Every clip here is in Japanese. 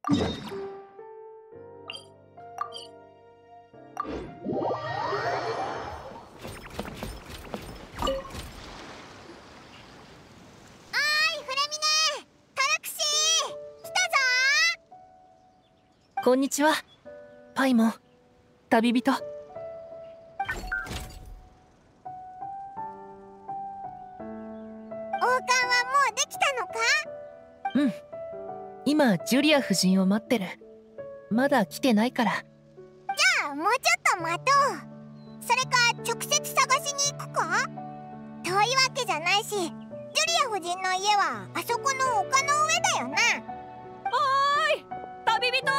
こんにちは、パイモン、旅人。 王冠はもうできたのか？ うん。今、ジュリア夫人を待ってる。まだ来てないから。じゃあ、もうちょっと待とう。それか、直接探しに行くか？遠いわけじゃないし、ジュリア夫人の家はあそこの丘の上だよな。 おーい、旅人！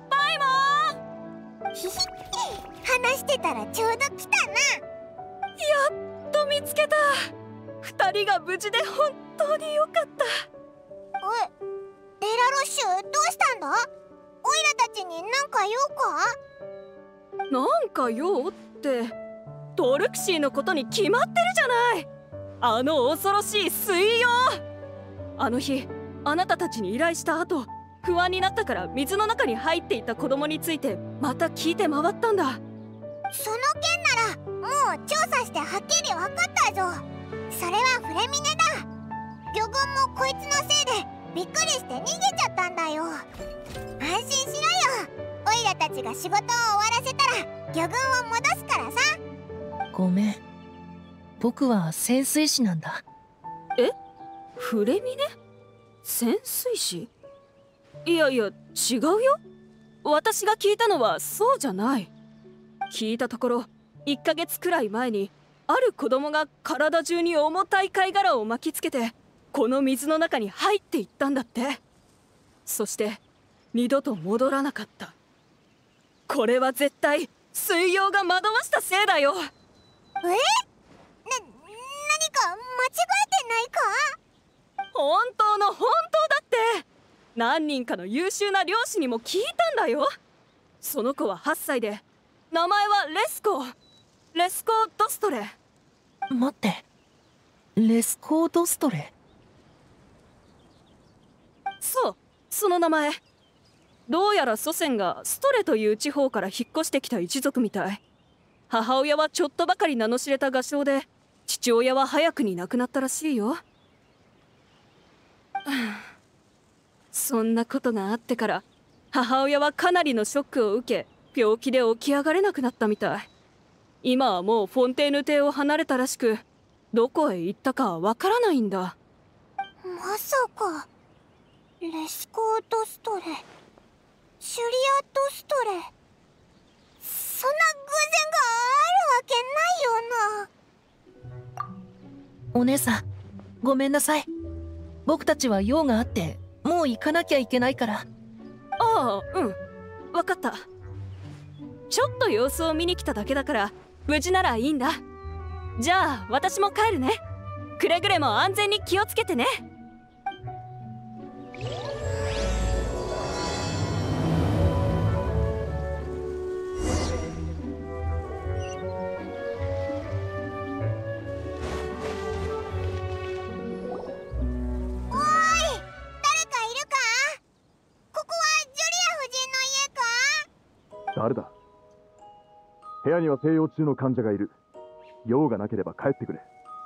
話してたらちょうど来たな。 やっと見つけた。二人が無事で本当によかった。 デラロッシュ、どうしたんだ？オイラたちに何か用か？ なんか用ってトルクシーのことに決まってるじゃない。あの恐ろしい水妖。あの日あなたたちに依頼した後、不安になったから水の中に入っていた子供についてまた聞いて回ったんだ。 その件ならもう調査してはっきり分かったぞ。それはフレミネだ。魚群もこいつのせいでびっくりして逃げちゃったんだよ。安心しろよ。オイラたちが仕事を終わらせたら魚群を戻すからさ。 ごめん、僕は潜水士なんだ。 え？フレミネ？潜水士？いやいや、違うよ。私が聞いたのはそうじゃない。聞いたところ1ヶ月くらい前にある子供が体中に重たい貝殻を巻きつけてこの水の中に入っていったんだって。そして二度と戻らなかった。これは絶対水妖が惑わしたせいだよ。 何か間違えてないか？ 本当の本当だって。何人かの優秀な漁師にも聞いたんだよ。その子は8歳で名前はレスコードストレ。 待って、レスコードストレ？ そう、その名前。どうやら祖先がストレという地方から引っ越してきた一族みたい。母親はちょっとばかり名の知れた画商で、父親は早くに亡くなったらしいよ。そんなことがあってから母親はかなりのショックを受け、病気で起き上がれなくなったみたい。今はもうフォンテーヌ邸を離れたらしく、どこへ行ったかはわからないんだ。 まさかレスコードストレ、シュリアドストレ、そんな偶然があるわけないよな。 お姉さん、ごめんなさい。僕たちは用があってもう行かなきゃいけないから。 ああ、うん、分かった。ちょっと様子を見に来ただけだから無事ならいいんだ。じゃあ私も帰るね。くれぐれも安全に気をつけてね。 誰だ？部屋には静養中の患者がいる。用がなければ帰ってくれ。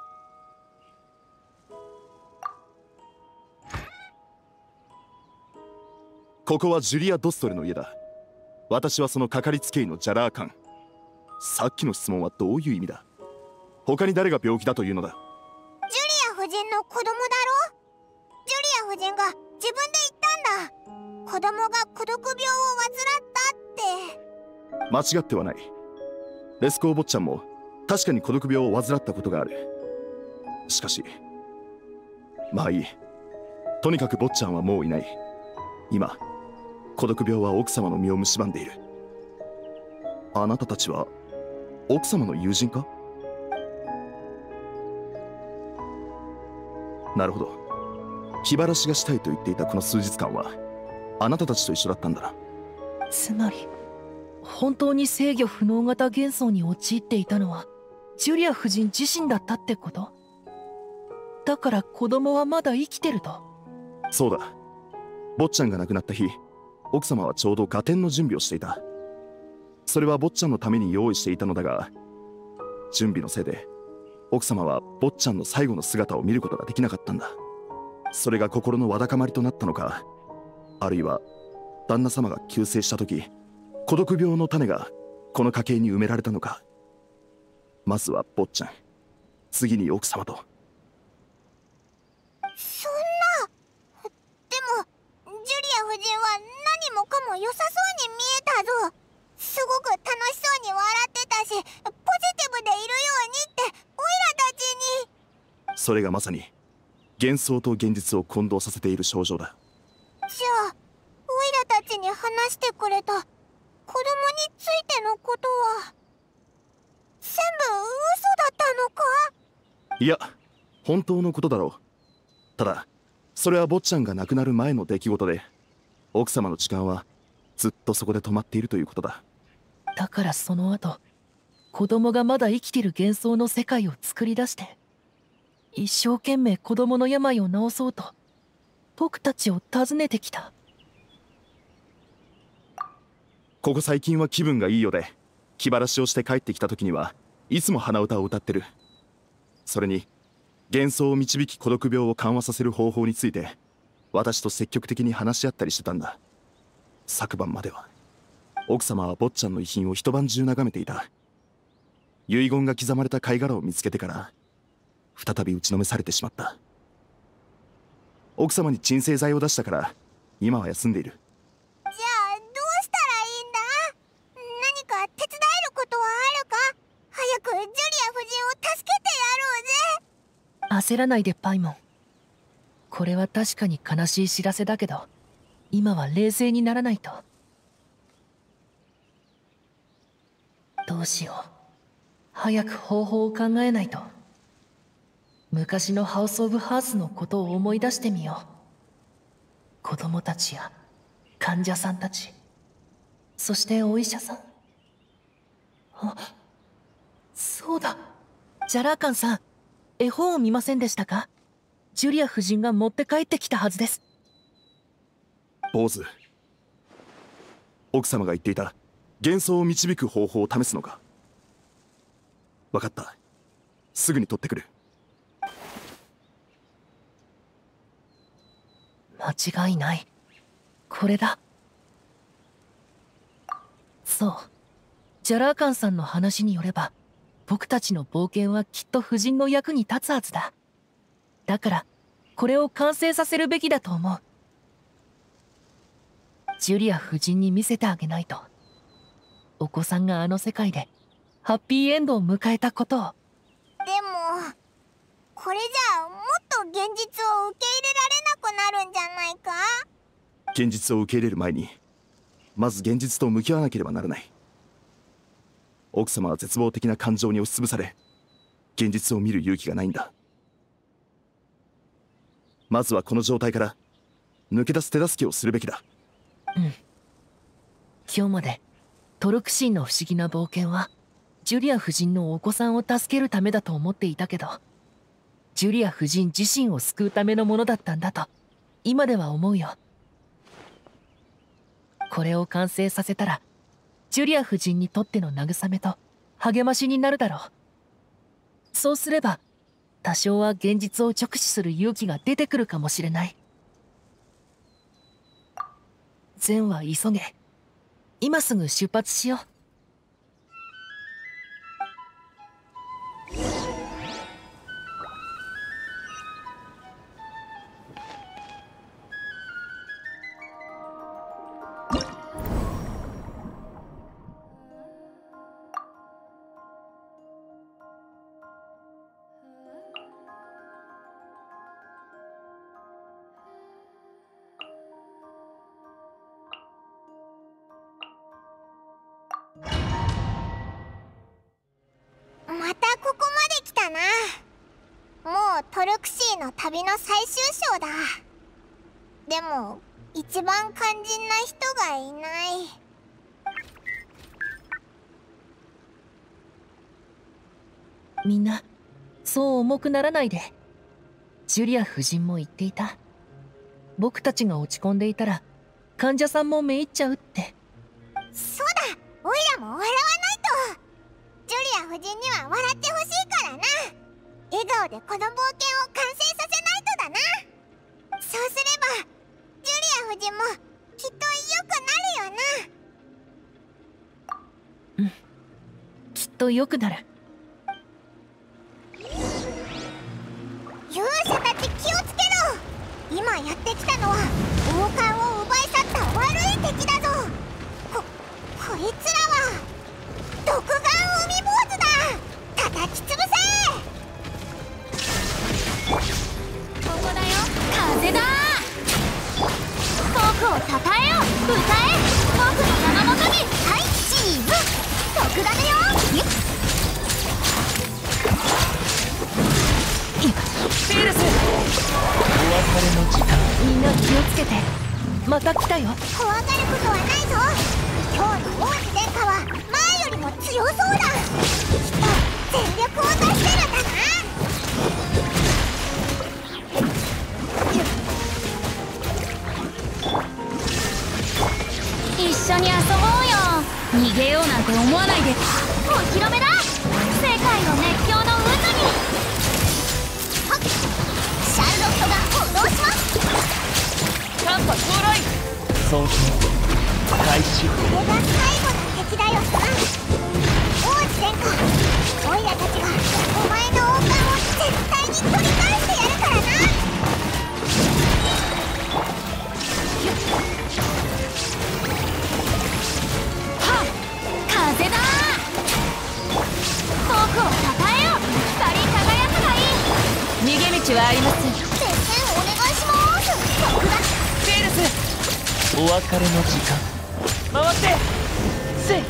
ここはジュリア・ドストレの家だ。私はそのかかりつけ医のジャラーカン。さっきの質問はどういう意味だ？他に誰が病気だというのだ？ ジュリア夫人の子供だろ？ジュリア夫人が自分で言ったんだ。子供が孤独病を患ったって。 間違ってはない。レスコー坊ちゃんも確かに孤独病を患ったことがある。しかしまあいい。とにかく坊ちゃんはもういない。今孤独病は奥様の身を蝕んでいる。あなたたちは奥様の友人か？なるほど。気晴らしがしたいと言っていたこの数日間はあなたたちと一緒だったんだな。 つまり本当に制御不能型幻想に陥っていたのはジュリア夫人自身だったってこと？だから子供はまだ生きてると？ そうだ。坊ちゃんが亡くなった日、 奥様はちょうど合点の準備をしていた。それは坊ちゃんのために用意していたのだが、準備のせいで奥様は坊ちゃんの最後の姿を見ることができなかったんだ。それが心のわだかまりとなったのか、あるいは旦那様が急逝した時、孤独病の種がこの家系に埋められたのか。まずは坊ちゃん、次に奥様と。 そんな。でもジュリア夫人は何もかも良さそうに見えたぞ。すごく楽しそうに笑ってたし、ポジティブでいるようにってオイラたちに。 それがまさに幻想と現実を混同させている症状だ。 じゃあオイラたちに話してくれた子供についてのことは全部嘘だったのか？ いや、本当のことだろう。ただそれは坊ちゃんが亡くなる前の出来事で、奥様の時間はずっとそこで止まっているということだ。 だからその後、子供がまだ生きてる幻想の世界を作り出して、一生懸命子供の病を治そうと僕たちを訪ねてきた。 ここ最近は気分がいいようで、気晴らしをして帰ってきた時にはいつも鼻歌を歌ってる。それに幻想を導き孤独病を緩和させる方法について私と積極的に話し合ったりしてたんだ。昨晩までは奥様は坊ちゃんの遺品を一晩中眺めていた。遺言が刻まれた貝殻を見つけてから再び打ちのめされてしまった。奥様に鎮静剤を出したから今は休んでいる。 じゃあどうしたらいいんだ？何か手伝えることはあるか？早くジュリア夫人を助けてやろうぜ。 焦らないでパイモン。これは確かに悲しい知らせだけど、今は冷静にならないと。どうしよう。早く方法を考えないと。昔のハウス・オブ・ハースのことを思い出してみよう。子供たちや患者さんたち、そしてお医者さん。あ、そうだ。ジャラーカンさん、絵本を見ませんでしたか？ジュリア夫人が持って帰ってきたはずです。 坊主、奥様が言っていた幻想を導く方法を試すのか？分かった、すぐに取ってくる。 間違いない。これだ。そう、ジャラーカンさんの話によれば、僕たちの冒険はきっと夫人の役に立つはずだ。だからこれを完成させるべきだと思う。ジュリア夫人に見せてあげないと。お子さんがあの世界でハッピーエンドを迎えたことを。 でもこれじゃあもっと現実を受け入れられなくなるんじゃないか？ 現実を受け入れる前にまず現実と向き合わなければならない。奥様は絶望的な感情に押しつぶされ、現実を見る勇気がないんだ。まずはこの状態から抜け出す手助けをするべきだ。 うん。今日までトルクシーの不思議な冒険はジュリア夫人のお子さんを助けるためだと思っていたけど、ジュリア夫人自身を救うためのものだったんだと今では思うよ。これを完成させたらジュリア夫人にとっての慰めと励ましになるだろう。そうすれば多少は現実を直視する勇気が出てくるかもしれない。善は急げ。今すぐ出発しよう。 またここまで来たな。もうトルクシーの旅の最終章だ。でも一番肝心な人がいない。 みんなそう重くならないで。ジュリア夫人も言っていた。僕たちが落ち込んでいたら患者さんもめいっちゃうって。 そうだ、オイラも笑わないと。ジュリア夫人には笑ってほしいからな。笑顔でこの冒険を完成させないとだな。そうすればジュリア夫人もきっと良くなるよな。 うん、きっと良くなる。 勇者たち気をつけろ。今やってきたのは王冠を奪い去った悪い敵だぞ。こいつらは独眼海坊主だ。叩き潰せ。ここだよ、風だ。僕をたたえよ、歌え。僕の名のもとに、はい、チーズ特ダネよ。 フィールス、お別れの時間。みんな気をつけて。また来たよ。 怖がることはないぞ。今日の王子殿下は前よりも強そうだ。きっと全力を出してるんだな。一緒に遊ぼうよ。逃げようなんて思わないで。お披露目だ。世界の熱狂の渦に。はっ、シャルロットが翻弄します。 カンパ到来。送金開始。 これが最後の敵だよな。王子殿下、オイラたちがお前の王冠を絶対に取り返してやるからな。はっ、風だ。僕をたたえよ、光り輝くがいい。 逃げ道はありません。 絶戦お願いします。僕だ。 フィールス、お別れの時間。回ってせい。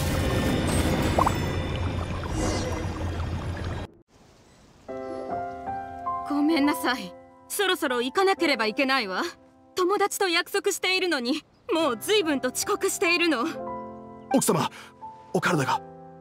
ごめんなさい。そろそろ行かなければいけないわ。友達と約束しているのに、もう随分と遅刻しているの。 奥様、お体が。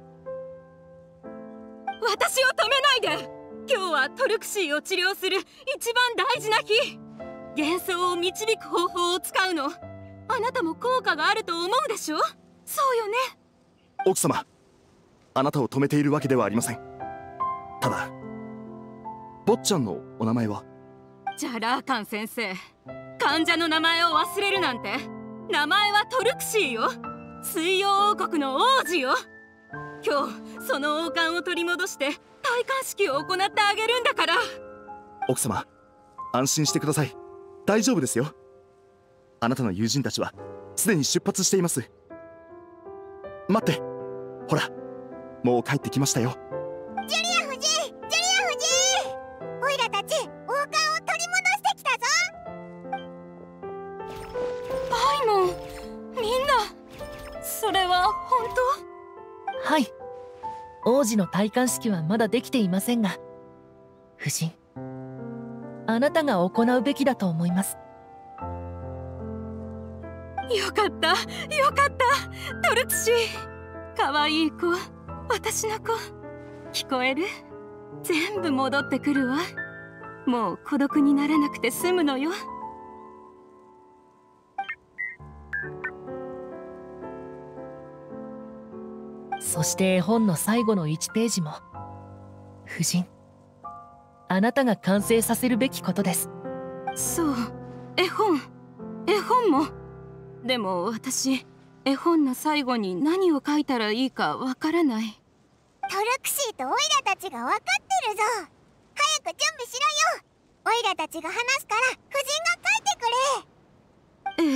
私を止めないで。今日はトルクシーを治療する一番大事な日。幻想を導く方法を使うの。あなたも効果があると思うでしょ。そうよね。 奥様、あなたを止めているわけではありません。ただ、坊ちゃんのお名前は？ じゃあラーカン先生、患者の名前を忘れるなんて。名前はトルクシーよ。水曜王国の王子よ。今日その王冠を取り戻して戴冠式を行ってあげるんだから。 奥様、安心してください。大丈夫ですよ。あなたの友人たちはすでに出発しています。待って、ほら、もう帰ってきましたよ。 ジュリア夫人、ジュリア夫人、オイラたち王冠を取り戻してきたぞ。 パイモン、みんな、それは本当？ はい。王子の戴冠式はまだできていませんが、夫人、あなたが行うべきだと思います。 よかった、よかった。トルクシー、かわいい子、私の子。聞こえる？全部戻ってくるわ。もう孤独にならなくて済むのよ。 そして絵本の最後の1ページも、夫人、あなたが完成させるべきことです。 そう、絵本も。でも私、絵本の最後に何を書いたらいいかわからない。 トルクシーとオイラたちが分かってるぞ。早く準備しろよ。オイラたちが話すから夫人が書いてくれ。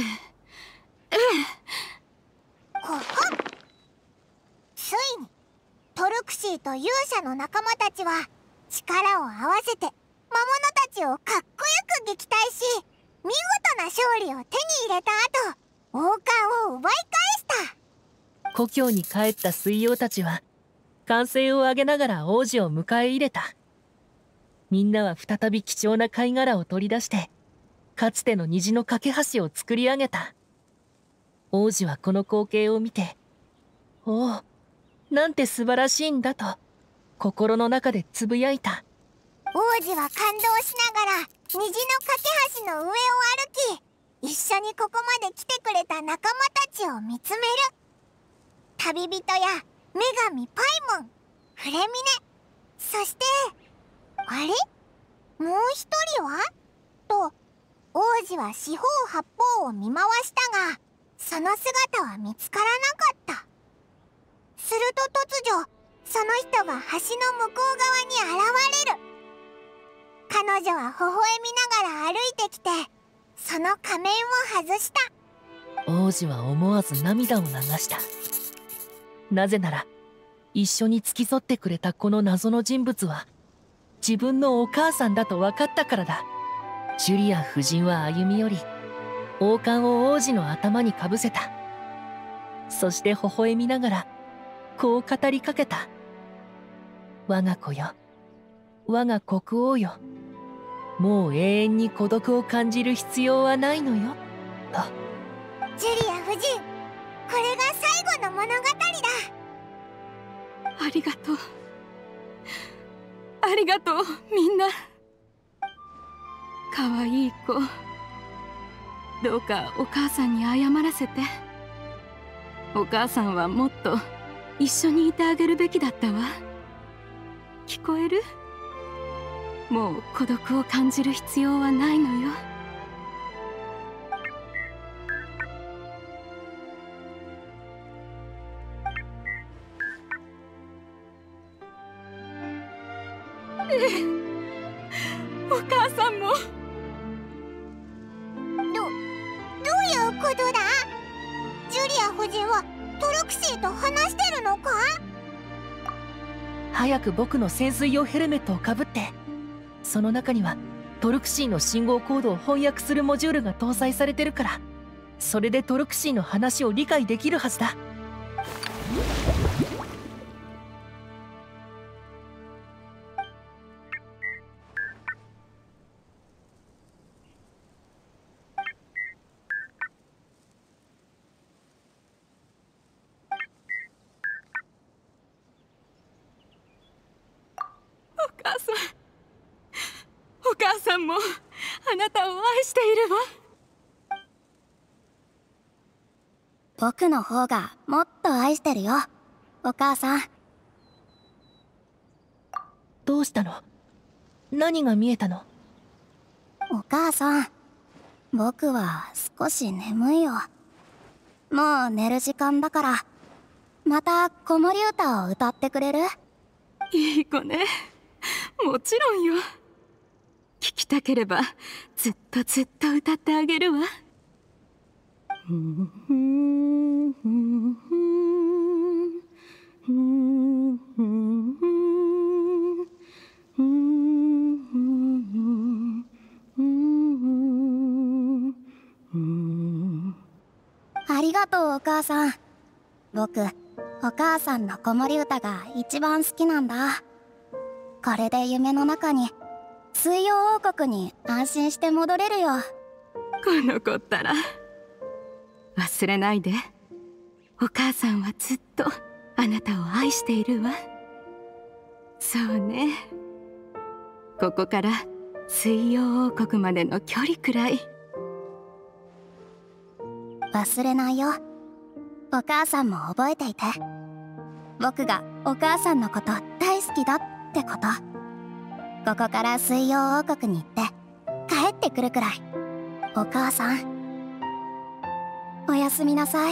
ここ。ついにトルクシーと勇者の仲間たちは力を合わせて魔物たちをかっこよく撃退し、見事な勝利を手に入れた後、王冠を奪い返した。 故郷に帰った水妖たちは歓声を上げながら王子を迎え入れた。みんなは再び貴重な貝殻を取り出してかつての虹の架け橋を作り上げた。王子はこの光景を見て、おお、なんて素晴らしいんだと心の中でつぶやいた。 王子は感動しながら虹の架け橋の上を歩き、一緒にここまで来てくれた仲間たちを見つめる。旅人や女神パイモン、フレミネ、そしてあれ、もう一人はと王子は四方八方を見回したが、その姿は見つからなかった。すると突如、その人が橋の向こう側に現れる。彼女は微笑みながら歩いてきて、その仮面を外した。 王子は思わず涙を流した。なぜなら一緒に付き添ってくれたこの謎の人物は自分のお母さんだと分かったからだ。ジュリア夫人は歩み寄り、王冠を王子の頭にかぶせた。そして微笑みながらこう語りかけた。我が子よ、我が国王よ、もう永遠に孤独を感じる必要はないのよ、と。 ジュリア夫人、これが最後の物語だ。 ありがとう、ありがとう、みんな。かわいい子、どうかお母さんに謝らせて。お母さんはもっと一緒にいてあげるべきだったわ。聞こえる？もう孤独を感じる必要はないのよ。お母さんも。 どういうことだ？ジュリア夫人はトルクシーと話してるのか？ 早く僕の潜水用ヘルメットをかぶって。その中にはトルクシーの信号コードを翻訳するモジュールが搭載されてるから、それでトルクシーの話を理解できるはずだ。 お母さんもあなたを愛しているわ。 僕の方がもっと愛してるよ、お母さん。 どうしたの？何が見えたの？ お母さん、僕は少し眠いよ。もう寝る時間だから、また子守歌を歌ってくれる？ いい子ね、もちろんよ。聞きたければずっとずっと歌ってあげるわ。 ありがとう、お母さん。僕、お母さんの子守歌が一番好きなんだ。これで夢の中に水曜王国に安心して戻れるよ。 この子ったら忘れないで。お母さんはずっとあなたを愛しているわ。そうね、ここから水曜王国までの距離くらい。 忘れないよ。お母さんも覚えていて。僕がお母さんのこと大好きだってこと。ここから水曜王国に行って帰ってくるくらい。お母さん、おやすみなさい。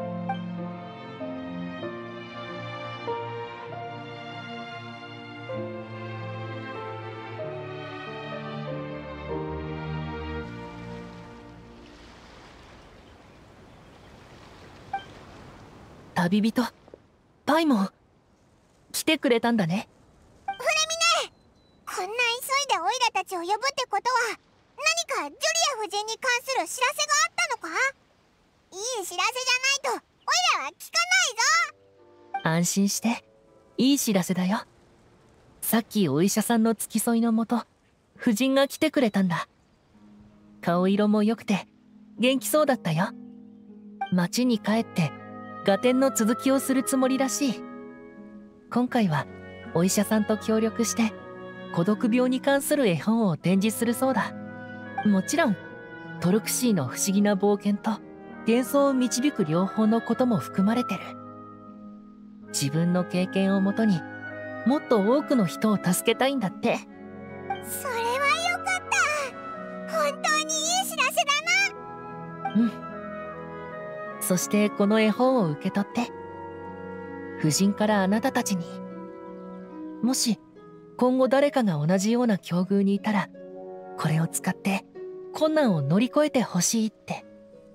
旅人パイモン、来てくれたんだね。 フレミネ、こんな急いでオイラたちを呼ぶってことは何かジュリア夫人に関する知らせがあったのか？いい知らせじゃないとオイラは聞かないぞ。 安心して、いい知らせだよ。さっきお医者さんの付き添いのもと夫人が来てくれたんだ。顔色も良くて元気そうだったよ。町に帰って合点の続きをするつもりらしい。今回はお医者さんと協力して孤独病に関する絵本を展示するそうだ。もちろんトルクシーの不思議な冒険と幻想を導く両方のことも含まれてる。自分の経験をもとにもっと多くの人を助けたいんだって。 それはよかった。本当にいい知らせだな。 うん。そしてこの絵本を受け取って、夫人からあなたたちに、もし今後誰かが同じような境遇にいたら、これを使って困難を乗り越えてほしいって。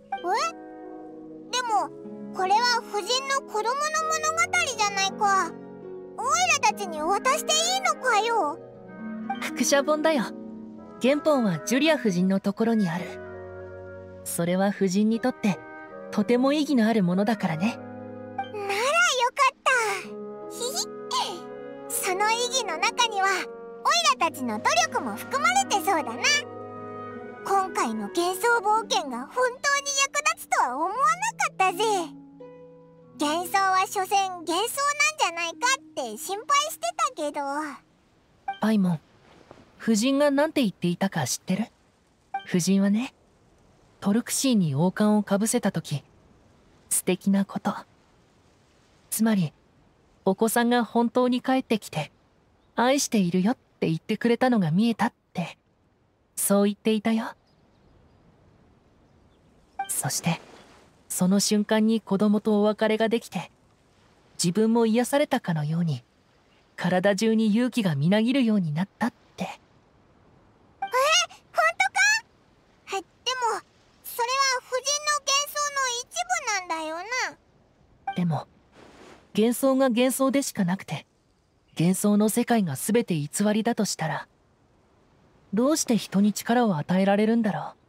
でもこれは夫人の子供の物語じゃないか。オイラたちに渡していいのかよ。 複写本だよ。原本はジュリア夫人のところにある。それは夫人にとってとても意義のあるものだからね。 ならよかった。ひひその意義の中にはオイラたちの努力も含まれてそうだな。今回の幻想冒険が本当に役立つとは思わなかったぜ。幻想は所詮幻想なんじゃないかって心配してたけど。 パイモン、夫人が何て言っていたか知ってる？夫人はね、トルクシーに王冠をかぶせた時、素敵なこと、つまりお子さんが本当に帰ってきて愛しているよって言ってくれたのが見えたって、そう言っていたよ。そしてその瞬間に子供とお別れができて、自分も癒されたかのように体中に勇気がみなぎるようになったって。 本当か？でもそれは夫人の幻想の一部なんだよな。 でも幻想が幻想でしかなくて、幻想の世界が全て偽りだとしたら、どうして人に力を与えられるんだろう。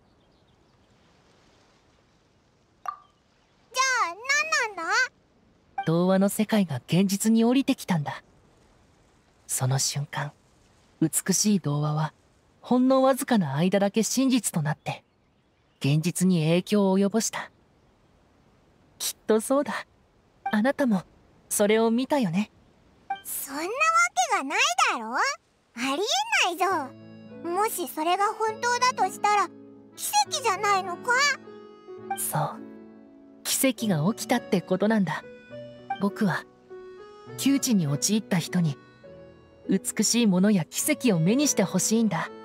じゃあ何なんだ？ 童話の世界が現実に降りてきたんだ。その瞬間、美しい童話はほんのわずかな間だけ真実となって現実に影響を及ぼした。きっとそうだ。あなたもそれを見たよね。 そんなわけがないだろ。ありえないぞ。もしそれが本当だとしたら奇跡じゃないのか？ そう、奇跡が起きたってことなんだ。僕は窮地に陥った人に美しいものや奇跡を目にしてほしいんだ。